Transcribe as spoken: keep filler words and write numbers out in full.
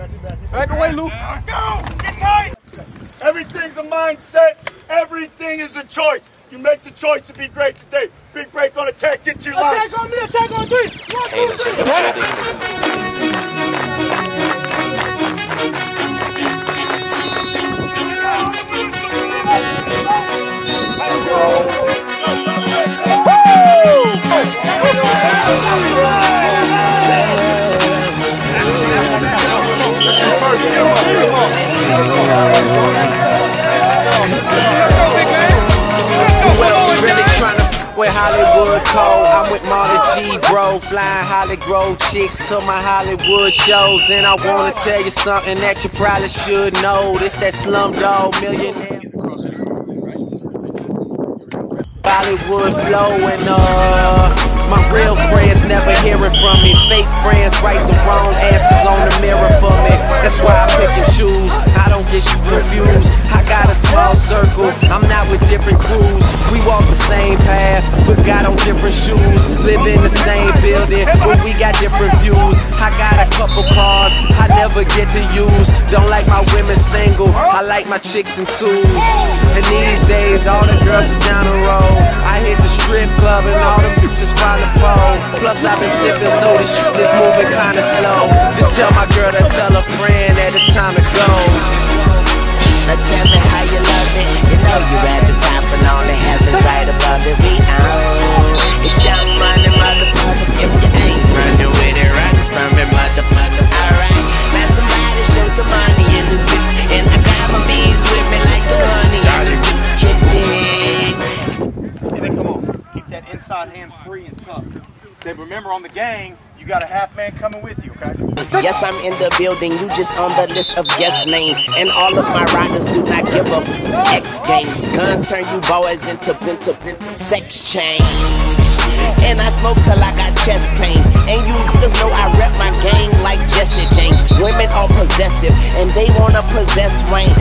Back away, Luke. Go! Get tight! Everything's a mindset. Everything is a choice. You make the choice to be great today. Big break on attack. Get your life. Attack on me. Attack on three. One, two, three. Attack. With Hollywood Code, I'm with Marley G, bro. Flying Holly Grove chicks to my Hollywood shows. And I wanna tell you something that you probably should know. This that Slumdog Millionaire Hollywood flow, and uh my real friends never hearing from me. Fake friends write the wrong answers on the mirror for me. That's why I pick and choose. I don't get you confused. I got a small circle. I'm not with different crews. We walk the same path, but got on different shoes. Live in the same building, but we got different views. I got a couple cars I never get to use. Don't like my women single. I like my chicks in twos. And these days, all the girls is down the road. I hit the strip club and all them bitches find the pole. Plus I've been sipping, so this shit is moving kinda slow. Just tell my girl to tell a friend that it's time to go. Now tell me how you love it. You know you're at the top and all the heavens right above it. We own. It's young money, motherfucker. If you ain't running with it, run from it, motherfucker. Alright, now somebody show some money in this bitch. And I got my bees with me like some honey in this bitch. You dig? And then come on, keep that inside hand free and tough. Then remember, on the gang, you got a half man coming with you, okay? Yes, I'm in the building, you just on the list of guest names. And all of my riders do not give up X games. Guns turn you boys into, into, into sex change. And I smoke till I got chest pains. And you niggas know I rep my gang like Jesse James. Women are possessive and they wanna possess Wayne.